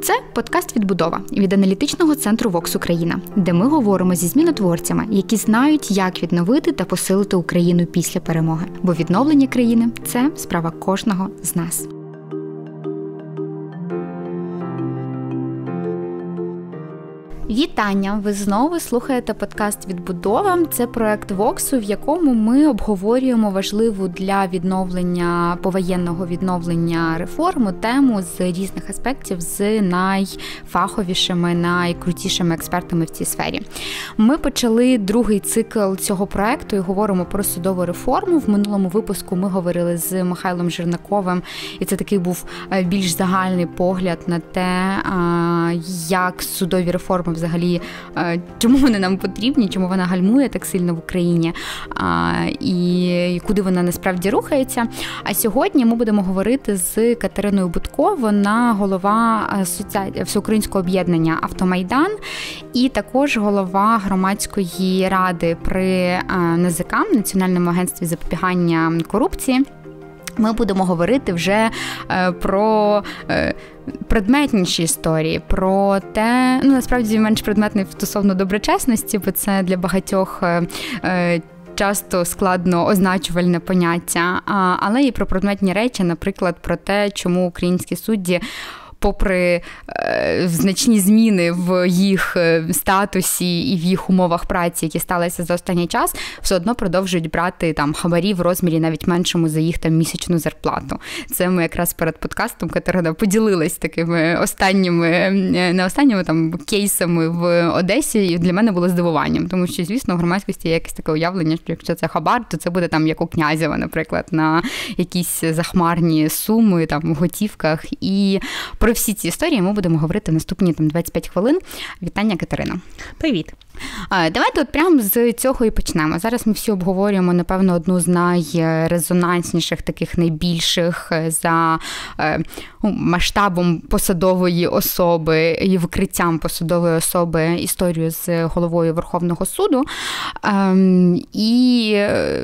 Це подкаст «Відбудова» від аналітичного центру Vox Україна, де ми говоримо зі змінотворцями, які знають, як відновити та посилити Україну після перемоги. Бо відновлення країни – це справа кожного з нас. Вітання! Ви знову слухаєте подкаст «Відбудова». Це проект Воксу, в якому ми обговорюємо важливу для відновлення, повоєнного відновлення реформу тему з різних аспектів з найфаховішими, найкрутішими експертами в цій сфері. Ми почали другий цикл цього проекту і говоримо про судову реформу. В минулому випуску ми говорили з Михайлом Жирнаковим, і це такий був більш загальний погляд на те, як судові реформи взагалі, чому вони нам потрібні, чому вона гальмує так сильно в Україні і куди вона насправді рухається. А сьогодні ми будемо говорити з Катериною Будко, вона голова Всеукраїнського об'єднання «Автомайдан» і також голова громадської ради при НАЗК, Національному агентстві запобігання корупції. Ми будемо говорити вже про предметніші історії, про те, насправді менш предметний стосовно доброчесності, бо це для багатьох часто складно означувальне поняття, але і про предметні речі, наприклад, про те, чому українські судді попри значні зміни в їх статусі і в їх умовах праці, які сталися за останній час, все одно продовжують брати там хабарі в розмірі навіть меншому за їх там місячну зарплату. Це ми якраз перед подкастом, Катерина поділилась такими останніми там кейсами в Одесі, і для мене було здивуванням, тому що, звісно, в громадськості є якесь таке уявлення, що якщо це хабар, то це буде там як у Князєва, наприклад, на якісь захмарні суми там в готівках. І про всі ці історії ми будемо говорити наступні 25 хвилин. Вітання, Катерина. Привіт. Давайте от прямо з цього і почнемо. Зараз ми всі обговорюємо, напевно, одну з найрезонансніших, таких найбільших за масштабом посадової особи і викриттям посадової особи історію з головою Верховного суду. І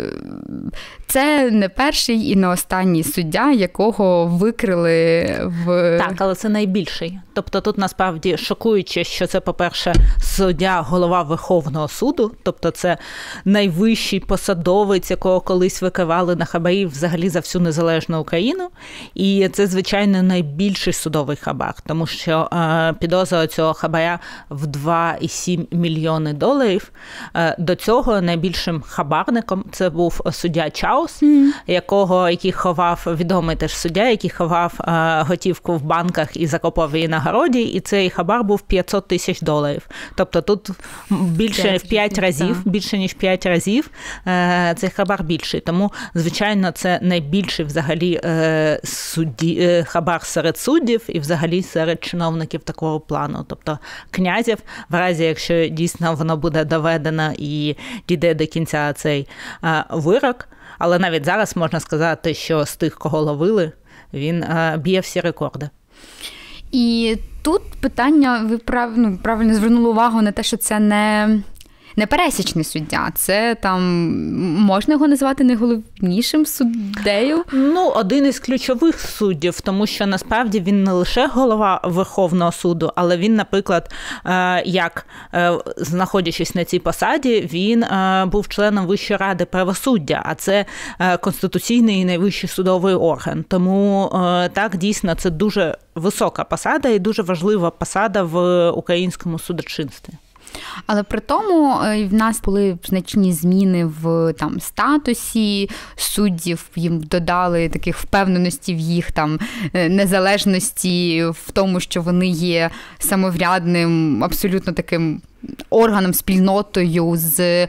це не перший і не останній суддя, якого викрили в... Так, але це найбільший. Тобто тут насправді шокуюче, що це, по-перше, суддя, голова Верховного суду, тобто це найвищий посадовець, якого колись викривали на хабарі взагалі за всю незалежну Україну. І це, звичайно, найбільший судовий хабар, тому що підозра цього хабаря в $2,7 мільйони. До цього найбільшим хабарником це був суддя Чаус, який ховав, відомий теж суддя, який ховав готівку в банках і закопав її на городі, і цей хабар був $500 тисяч. Тобто тут більше ніж 5 разів цей хабар більший. Тому, звичайно, це найбільший взагалі хабар серед суддів і взагалі серед чиновників такого плану. Тобто Князєв, в разі, якщо дійсно воно буде доведено і дійде до кінця цей вирок, але навіть зараз можна сказати, що з тих, кого ловили, він б'є всі рекорди. І тут питання, ви правильно звернули увагу на те, що це не пересічний суддя, це там, можна його назвати найголовнішим суддею? Один із ключових суддів, тому що насправді він не лише голова Верховного суду, але він, наприклад, знаходячись на цій посаді, він був членом Вищої ради правосуддя, а це конституційний і найвищий судовий орган. Тому так, дійсно, це дуже висока посада і дуже важлива посада в українському судочинстві. Але при тому в нас були значні зміни в статусі суддів, їм додали таких впевненості в їх незалежності, в тому, що вони є самоврядним, абсолютно таким органом, спільнотою з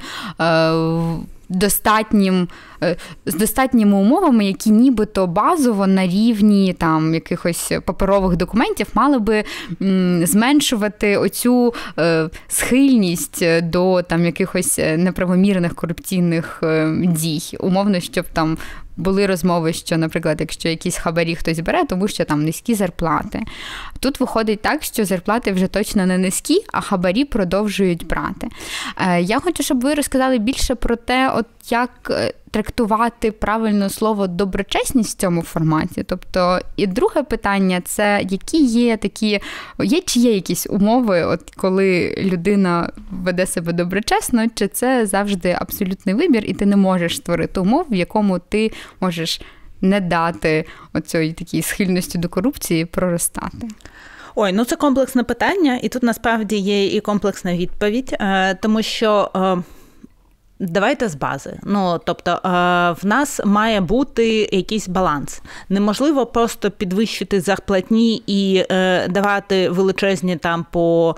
достатніми умовами, які нібито базово на рівні якихось паперових документів мали би зменшувати оцю схильність до якихось неправомірних корупційних дій. Умовно, щоб були розмови, що, наприклад, якщо якісь хабарі хтось бере, тому що там низькі зарплати. Тут виходить так, що зарплати вже точно не низькі, а хабарі продовжують брати. Я хочу, щоб ви розказали більше про те, як трактувати правильно слово «доброчесність» в цьому форматі? Тобто, і друге питання – це які чи є якісь умови, от коли людина веде себе доброчесно, чи це завжди абсолютний вибір, і ти не можеш створити умов, в якому ти можеш не дати оцій такій схильності до корупції проростати? Ой, це комплексне питання, і тут насправді є і комплексна відповідь, тому що давайте з бази. Тобто, в нас має бути якийсь баланс. Неможливо просто підвищити зарплатні і давати величезні там по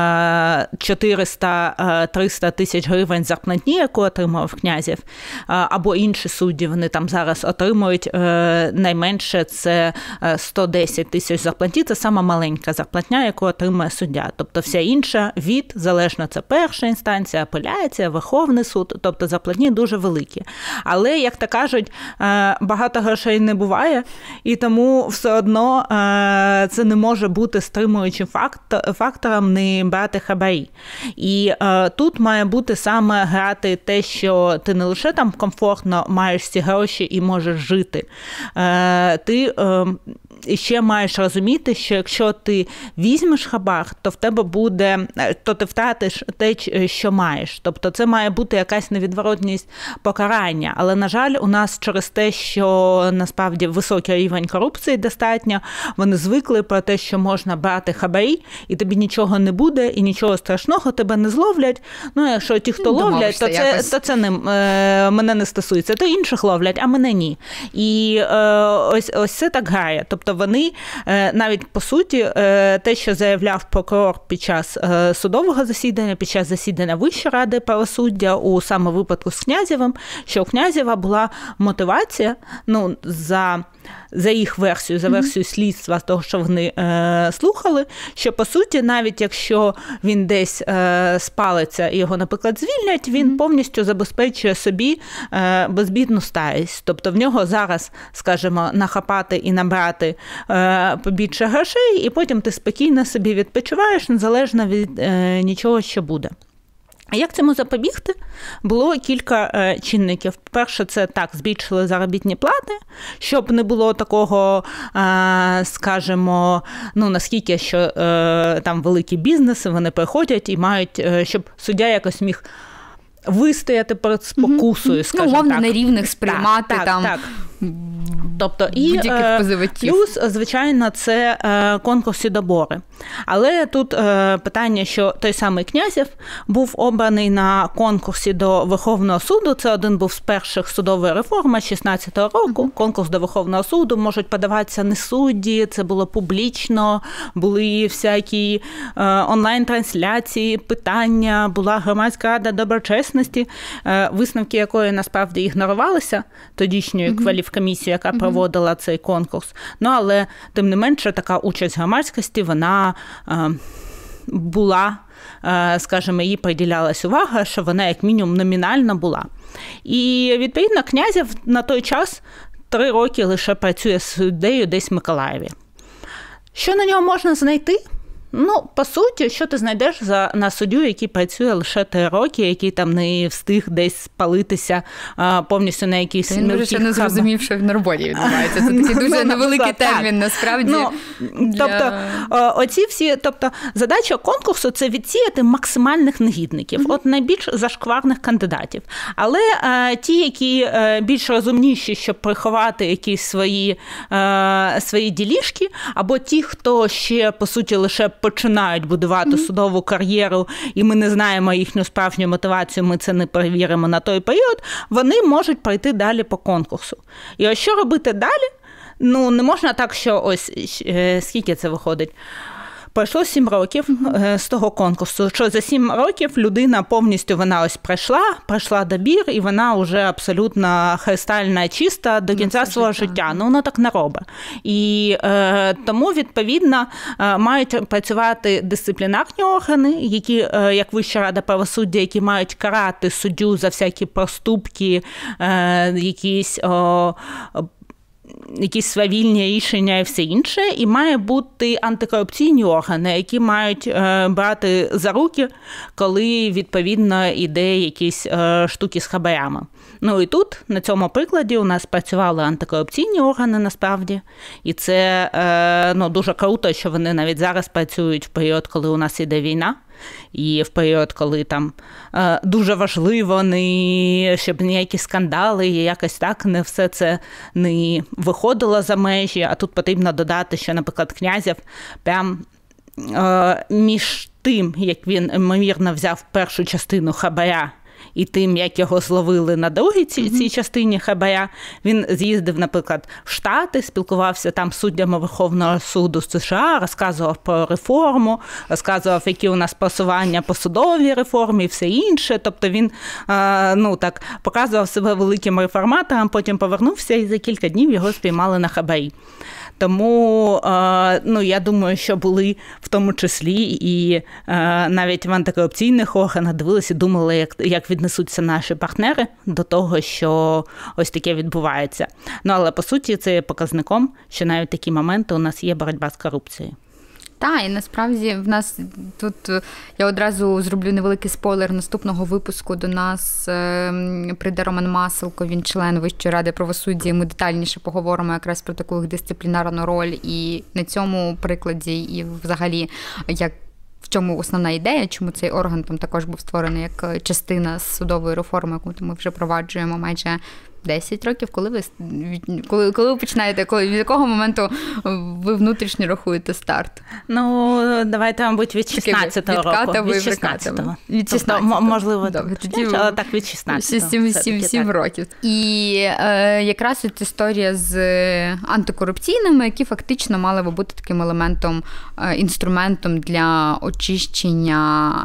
400-300 тисяч гривень зарплатні, яку отримав Князєв, або інші судді, вони там зараз отримують найменше це 110 тисяч зарплатні, це сама маленька зарплатня, яку отримує суддя. Тобто, вся інша залежно це перша інстанція, апеляція, Верховний суд, тобто зарплатні дуже великі. Але, як то кажуть, багато грошей не буває, і тому все одно це не може бути стримуючим фактором не брати хабарі. І тут має бути саме грати те, що ти не лише там комфортно маєш ці гроші і можеш жити, ти і ще маєш розуміти, що якщо ти візьмеш хабар, то в тебе то ти втратиш те, що маєш. Тобто це має бути якась невідворотність покарання. Але, на жаль, у нас через те, що насправді високий рівень корупції достатньо, вони звикли про те, що можна брати хабарі, і тобі нічого не буде, і нічого страшного, тебе не зловлять. Якщо ті, хто ловлять, то це мене не стосується. То інших ловлять, а мене ні. І ось це так грає. Тобто вони навіть, по суті, те, що заявляв прокурор під час судового засідання, під час засідання Вищої ради правосуддя у саме випадку з Князєвим, що у Князєва була мотивація, за їх версією, за версією слідства, з того, що вони слухали, що, по суті, навіть якщо він десь спалиться і його, наприклад, звільнять, він повністю забезпечує собі безбідну старість. Тобто в нього зараз, скажімо, нахапати і набрати побільше грошей, і потім ти спокійно собі відпочиваєш, незалежно від нічого, що буде. А як цьому запобігти? Було кілька чинників. Перше, це збільшили заробітні плати, щоб не було такого, скажімо, наскільки, що там великі бізнеси, вони приходять і мають, щоб суддя якось міг вистояти перед спокусою, скажімо так. Умовно, нерівних сприймати Так. Тобто, і плюс, звичайно, це конкурси добори. Але тут питання, що той самий Князєв був обраний на конкурсі до Верховного суду. Це один був з перших судової реформи 16-го року. Конкурс до Верховного суду можуть подаватися не судді, це було публічно, були всякі онлайн-трансляції, питання, була громадська рада доброчесності, висновки якої насправді ігнорувалися тодішньою кваліфкомісією, яка проводила цей конкурс. Але, тим не менше, така участь громадськості, вона була, скажімо, їй приділялась увага, що вона, як мінімум, номінально була. І, відповідно, Князєв на той час 3 роки лише працює суддею десь в Миколаєві. Що на нього можна знайти? По суті, що ти знайдеш на суддю, який працює лише 3 роки, який там не встиг десь спалитися повністю на якийсь мілкий хаб. Він ще не зрозумів, що в роботі відбувається. Це такий дуже невеликий термін, насправді. Тобто, задача конкурсу – це відсіяти максимальних негідників, от найбільш зашкварних кандидатів. Але ті, які більш розумніші, щоб приховати якісь свої ділішки, або ті, хто ще, по суті, лише починають будувати судову кар'єру, і ми не знаємо їхню справжню мотивацію, ми це не перевіримо на той період, вони можуть пройти далі по конкурсу. І ось що робити далі? Не можна так, що ось скільки це виходить? Пройшло 7 років з того конкурсу, що за 7 років людина повністю, вона ось пройшла добір, і вона вже абсолютно кристально чиста до кінця свого життя. Вона так не робить. І тому, відповідно, мають працювати дисциплінарні органи, які, як Вища рада правосуддя, які мають карати суддю за всякі проступки, якісь свавільні рішення і все інше, і має бути антикорупційні органи, які мають брати за руки, коли, відповідно, іде якісь штуки з хабарями. Ну і тут, на цьому прикладі, у нас працювали антикорупційні органи насправді, і це дуже круто, що вони навіть зараз працюють в період, коли у нас іде війна, і в період, коли там дуже важливо, щоб ніякі скандали і якось так не все це не виходило за межі, а тут потрібно додати, що, наприклад, Князєв прям між тим, як він, ймовірно, взяв першу частину хабаря, і тим, як його зловили на другій цій частині хабаря, він з'їздив, наприклад, в Штати, спілкувався там з суддями Верховного суду з США, розказував про реформу, розказував, які у нас просування по судовій реформі і все інше. Тобто він показував себе великим реформатором, потім повернувся і за кілька днів його спіймали на хабарі. Тому, я думаю, що були в тому числі і навіть в антикорупційних органах дивилися і думали, як віднесуться наші партнери до того, що ось таке відбувається. Але, по суті, це є показником, що навіть такі моменти у нас є боротьба з корупцією. Так, і насправді в нас тут, я одразу зроблю невеликий спойлер наступного випуску, до нас прийде Роман Маселко, він член Вищої ради правосуддя, і ми детальніше поговоримо якраз про таку дисциплінарну роль, і на цьому прикладі, і взагалі, в чому основна ідея, чому цей орган там також був створений як частина судової реформи, яку ми вже впроваджуємо майже 10 років. Коли ви починаєте, від якого моменту ви внутрішньо рахуєте старт? Давайте, мабуть, від 16-го року. Від 16-го. Від 16-го. Можливо, але так від 16-го. 7 років. І якраз от історія з антикорупційними, які фактично мали би бути таким елементом, інструментом для очищення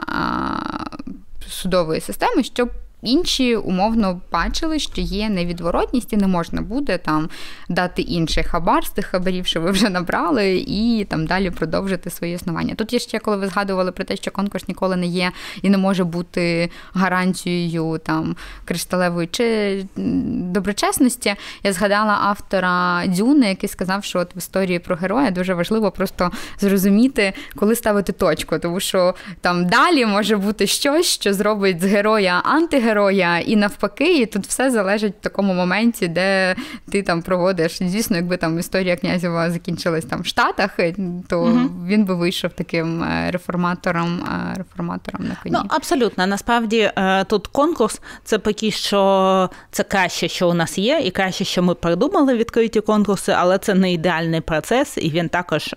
судової системи, щоб інші умовно бачили, що є невідворотність і не можна буде там дати інший хабар з тих хабарів, що ви вже набрали, і там далі продовжити свої існування. Тут є ще, коли ви згадували про те, що конкурс ніколи не є і не може бути гарантією там кришталевої чи доброчесності, я згадала автора «Дюни», який сказав, що от в історії про героя дуже важливо просто зрозуміти, коли ставити точку, тому що там далі може бути щось, що зробить з героя антигероя, і навпаки, і тут все залежить в такому моменті, де ти там проводиш. Звісно, якби там історія Князєва закінчилась там в Штатах, то він би вийшов таким реформатором на коні. Абсолютно. Насправді тут конкурс – це поки що це краще, що у нас є, і краще, що ми придумали відкриті конкурси, але це не ідеальний процес, і він також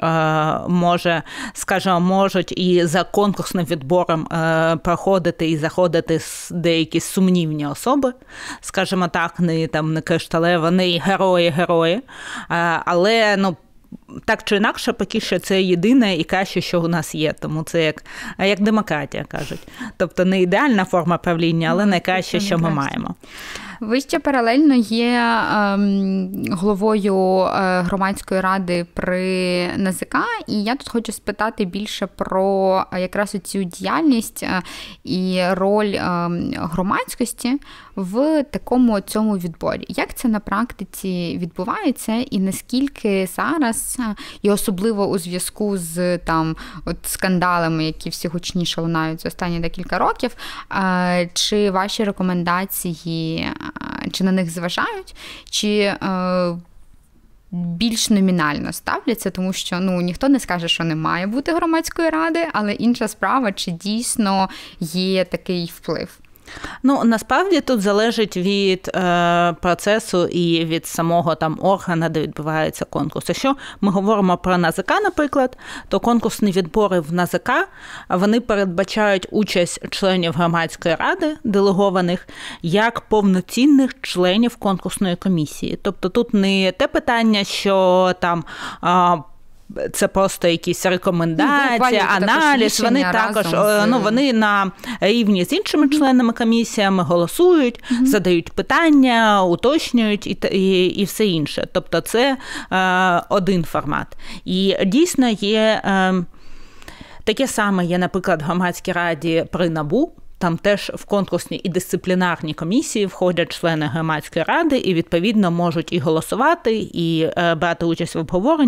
можуть і за конкурсним відбором проходити і заходити деякі сумнівні особи, скажімо так, не кришталева, не герої, але, так чи інакше, поки що це єдине і краще, що у нас є. Тому це як демократія, кажуть. Тобто не ідеальна форма правління, але найкраще, що ми маємо. Ви ще паралельно є головою громадської ради при НАЗК, і я тут хочу спитати більше про якраз цю діяльність і роль громадськості в такому цьому відборі. Як це на практиці відбувається і наскільки зараз, і особливо у зв'язку з скандалами, які всі гучніше лунають за останні декілька років, чи ваші рекомендації, чи на них зважають, чи більш номінально ставляться, тому що ніхто не скаже, що не має бути громадської ради, але інша справа, чи дійсно є такий вплив. Насправді тут залежить від процесу і від самого органу, де відбувається конкурс. Якщо ми говоримо про НАЗК, наприклад, то конкурсні відбори в НАЗК, вони передбачають участь членів громадської ради, делегованих, як повноцінних членів конкурсної комісії. Тобто тут не те питання, що там це просто якісь рекомендації, аналіз. Вони також вони на рівні з іншими членами комісіями голосують, задають питання, уточнюють і все інше. Тобто це один формат. І дійсно є таке саме є, наприклад, в громадській раді при НАБУ. Там теж в конкурсні і дисциплінарні комісії входять члени громадської ради і, відповідно, можуть і голосувати, і брати участь в обговоренні,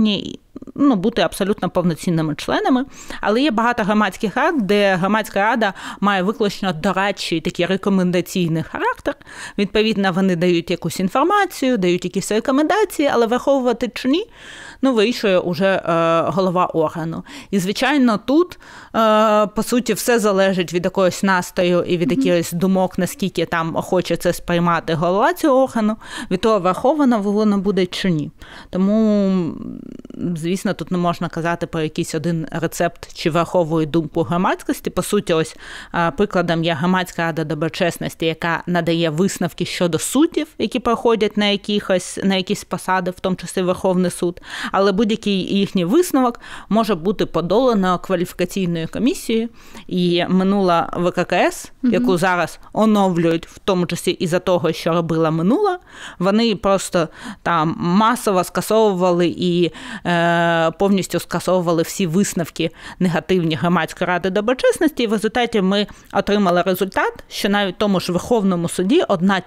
бути абсолютно повноцінними членами. Але є багато громадських рад, де громадська рада має виключно дорадчий, такий рекомендаційний характер. Відповідно, вони дають якусь інформацію, дають якісь рекомендації, але враховувати чи ні, вирішує уже голова органу. І, звичайно, тут, по суті, все залежить від якогось настрою і від якихось думок, наскільки там охоче це сприймати голова цього органу, від того, враховано воно буде чи ні. Тому, звісно, тут не можна казати про якийсь один рецепт чи враховує думку громадськості. По суті, ось прикладом є Громадська рада доброчесності, яка надає висновки щодо суддів, які проходять на якісь посади, в тому числі Верховний суд. Але будь-який їхній висновок може бути подолано кваліфікаційною комісією. І минула ВККС, яку зараз оновлюють, в тому числі із-за того, що робила минула, вони просто там масово скасовували і повністю скасовували всі висновки негативні Громадської ради доброчесності. І в результаті ми отримали результат, що навіть в тому ж Верховному суді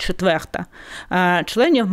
1/4 членів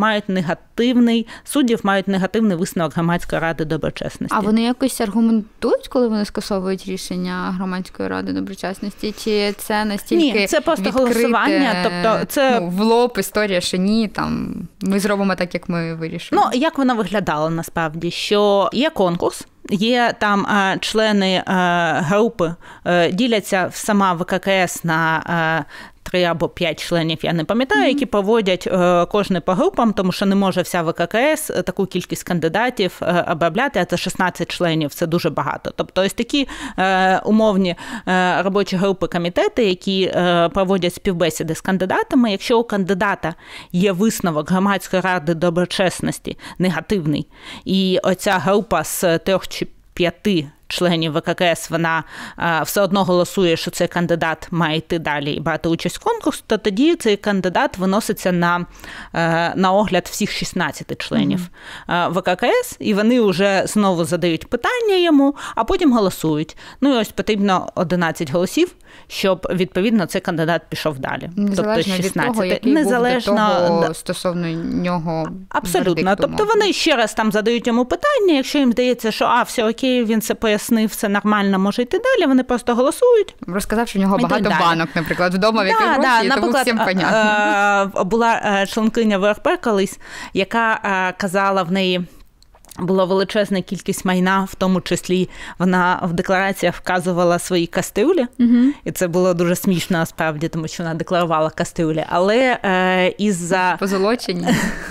суддів мають негативний висновок Громадської ради доброчесності. А вони якось аргументують, коли вони скасовують рішення Громадської ради доброчесності? Чи це настільки Ні, це просто голосування, тобто це в лоб історія, що ні, там ми зробимо так, як ми вирішимо. Як воно виглядало насправді, що є конкурс, є там члени групи, діляться сама ВККС на 3 або 5 членів, я не пам'ятаю, які проводять кожний по групам, тому що не може вся ВККС таку кількість кандидатів обробляти, а це 16 членів, це дуже багато. Тобто ось такі умовні робочі групи, комітети, які проводять співбесіди з кандидатами. Якщо у кандидата є висновок Громадської ради доброчесності негативний, і оця група з 3 чи 5 членів ВККС, вона все одно голосує, що цей кандидат має йти далі і брати участь в конкурсі, то тоді цей кандидат виноситься на огляд всіх 16 членів ВККС, і вони вже знову задають питання йому, а потім голосують. І ось потрібно 11 голосів, щоб, відповідно, цей кандидат пішов далі. Незалежно від того, який був до того стосовно нього абсолютно. вердикту. Тобто вони ще раз там задають йому питання, якщо їм здається, що все окей, він це пояснив, все нормально, може йти далі, вони просто голосують. Розказав, що в нього багато банок, наприклад, вдома, в яких гроші, тому всім понятно. Була членкиня ВРП колись, яка казала, в неї була величезна кількість майна, в тому числі вона в деклараціях вказувала свої кастрюлі, і це було дуже смішно, насправді, тому що вона декларувала кастрюлі, але із-за... Позолочені.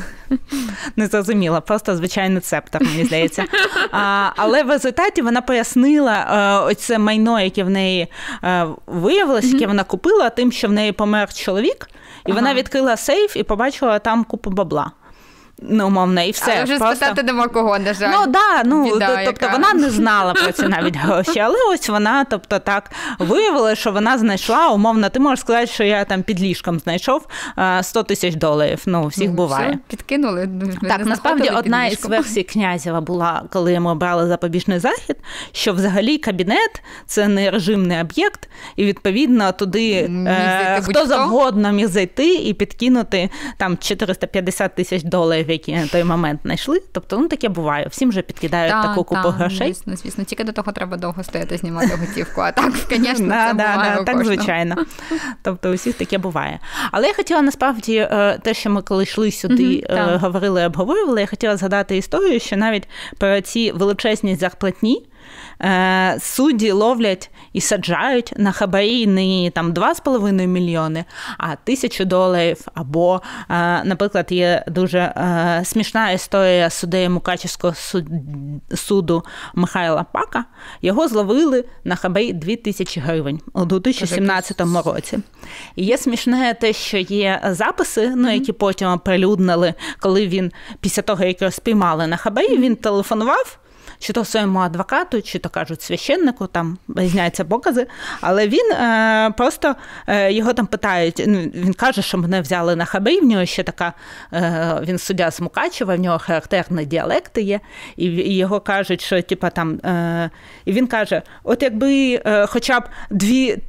Не зрозуміла, просто звичайний цептор, мені здається. Але в результаті вона пояснила оце майно, яке в неї виявилось, яке вона купила, тим, що в неї помер чоловік, і вона відкрила сейф і побачила там купу бабла. Умовно, і все. Але вже просто... спитати нема кого, на жаль. Тобто вона не знала про це навіть гроші, але ось вона, тобто так, виявила, що вона знайшла, умовно, ти можеш сказати, що я там під ліжком знайшов $100 000, всіх буває. Все, підкинули. Так, насправді одна із версій Князєва була, коли ми брали запобіжний захід, що взагалі кабінет – це не режимний об'єкт, і відповідно туди хто завгодно міг зайти і підкинути там $450 000, які на той момент знайшли. Тобто, таке буває. Всім же підкидають таку купу грошей. Звісно. Тільки до того треба довго стояти, знімати готівку. А так, звісно, це буває у так, звичайно. Тобто, у всіх таке буває. Але я хотіла, насправді, те, що ми коли йшли сюди, говорили, обговорювали, я хотіла згадати історію, що навіть про ці величезні зарплатні судді ловлять і саджають на хабарі не там 2,5 мільйони, а $1000. Або, наприклад, є дуже смішна історія суддею Мукачевського суду Михайла Пака. Його зловили на хабарі 2000 гривень у 2017 році. І є смішне те, що є записи, які потім оприлюднили, коли він, після того, як його спіймали на хабарі, він телефонував, чи то своєму адвокату, чи то, кажуть, священнику, там різняються покази, але він просто, його там питають, він каже, що мене взяли на хабарі, в нього ще така, він суддя з Мукачева, в нього характерні діалекти є, і його кажуть, що, типа, там, і він каже, от якби хоча б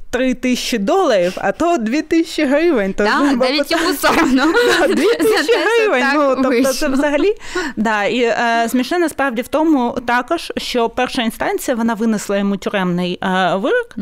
$3000, а то $2000. Так, навіть йому соромно. $2000, тобто це взагалі. Да, і смішне насправді в тому також, що перша інстанція, вона винесла йому тюремний вирок,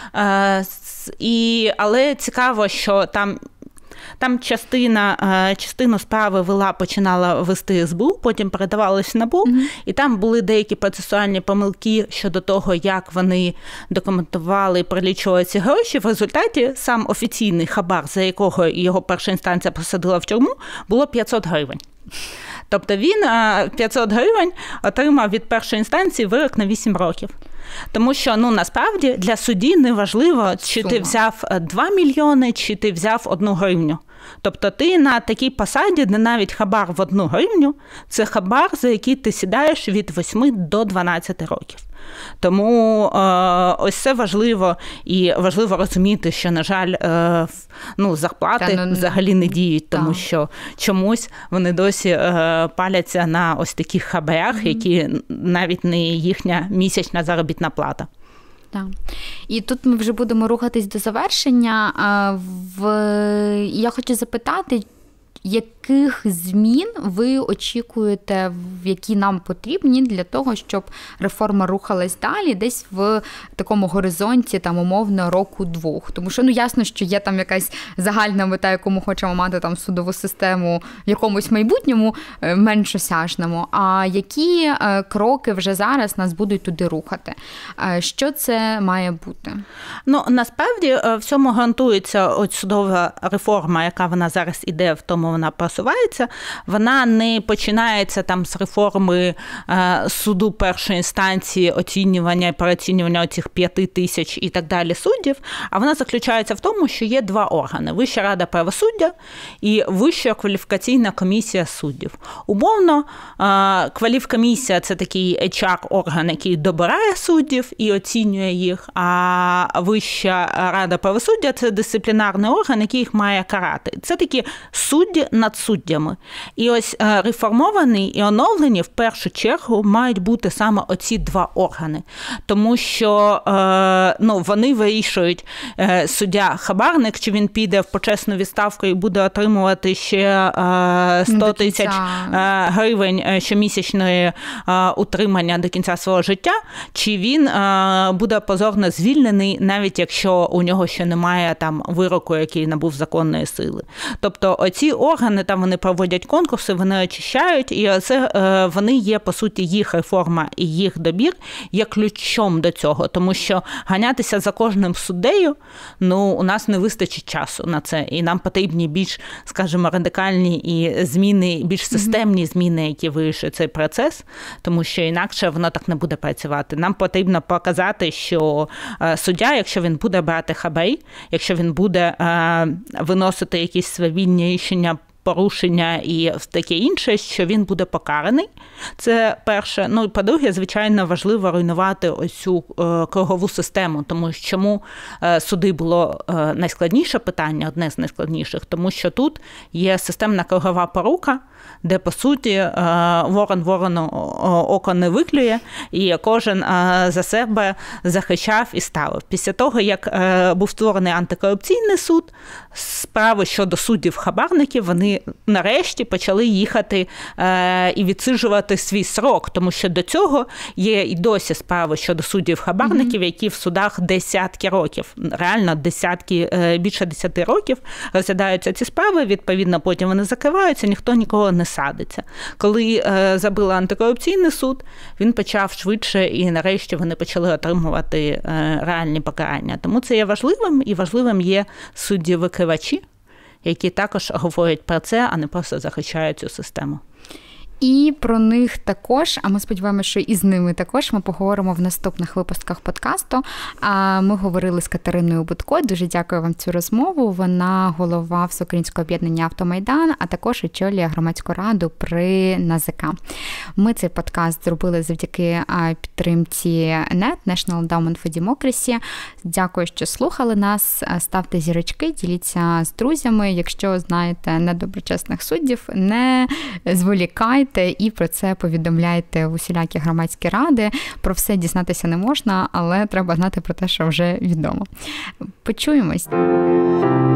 але цікаво, що там частину справи починала вести СБУ, потім передавалась НАБУ, і там були деякі процесуальні помилки щодо того, як вони документували і перелічували ці гроші. В результаті сам офіційний хабар, за якого його перша інстанція посадила в тюрму, було 500 гривень. Тобто він 500 гривень отримав від першої інстанції вирок на 8 років. Тому що, насправді, для судді не важливо, чи ти взяв 2 мільйони, чи ти взяв 1 гривню. Тобто ти на такій посаді, де навіть хабар в 1 гривню, це хабар, за який ти сідаєш від 8 до 12 років. Тому ось це важливо, і важливо розуміти, що, на жаль, зарплати взагалі не діють, тому що чомусь вони досі паляться на ось таких хабарях, які навіть не їхня місячна заробітна плата. Так. І тут ми вже будемо рухатись до завершення. Я хочу запитати, яких змін ви очікуєте, які нам потрібні для того, щоб реформа рухалась далі, десь в такому горизонті, умовно, 1-2? Тому що, ясно, що є там якась загальна мета, яку ми хочемо мати судову систему в якомусь майбутньому, менш осяжному. А які кроки вже зараз нас будуть туди рухати? Що це має бути? Насправді, в цьому гарантується судова реформа, яка вона зараз іде, в тому вона просувається, вона не починається з реформи суду першої інстанції, оцінювання і переоцінювання оцих 5000 і так далі суддів, а вона заключається в тому, що є 2 органи – Вища рада правосуддя і Вища кваліфікаційна комісія суддів. Умовно, кваліфкомісія – це такий HR-орган, який добирає суддів і оцінює їх, а Вища рада правосуддя – це дисциплінарний орган, який їх має карати. Це такі судді над суддями. І ось реформовані і оновлені в першу чергу мають бути саме оці 2 органи. Тому що вони вирішують, суддя-хабарник, чи він піде в почесну відставку і буде отримувати ще 100 тисяч гривень щомісячної утримання до кінця свого життя, чи він буде позорно звільнений, навіть якщо у нього ще немає вироку, який набув законної сили. Тобто оці органи, вони проводять конкурси, вони очищають, і це вони є, по суті, їх реформа і їх добір є ключом до цього, тому що ганятися за кожним суддею, у нас не вистачить часу на це, і нам потрібні більш, скажімо, радикальні і зміни, більш системні зміни, які вирішують цей процес, тому що інакше воно так не буде працювати. Нам потрібно показати, що суддя, якщо він буде брати хабарі, якщо він буде виносити якісь свавільні рішення, порушення і таке інше, що він буде покараний. Це перше. І по-друге, звичайно, важливо руйнувати ось цю кругову систему, тому що чому суди було найскладніше питання, одне з найскладніших, тому що тут є системна кругова порука, де, по суті, ворон ворону око не виклює, і кожен за себе захищав і ставив. Після того, як був створений антикорупційний суд, справи щодо суддів-хабарників, вони нарешті почали їхати і відсиджувати свій срок, тому що до цього є і досі справи щодо суддів-хабарників, які в судах десятки років, реально більше 10 років розглядаються ці справи, відповідно, потім вони закриваються, ніхто нікого не садиться. Коли забили антикорупційний суд, він почав швидше, і нарешті вони почали отримувати реальні покарання. Тому це є важливим, і важливим є судді-викривачі, які також говорять про це, а не просто захищають цю систему. І про них також, а ми сподіваємося, що і з ними також ми поговоримо в наступних випусках подкасту. Ми говорили з Катериною Будко. Дуже дякую вам цю розмову. Вона голова Всеукраїнського об'єднання «Автомайдан», а також очолює громадську раду при НАЗК. Ми цей подкаст зробили завдяки підтримці NET, National Endowment for Democracy. Дякую, що слухали нас. Ставте зірочки, діліться з друзями. Якщо знаєте недоброчесних суддів, не зволікайте, знайте і про це повідомляйте в усілякі громадські ради. Про все дізнатися не можна, але треба знати про те, що вже відомо. Почуємось!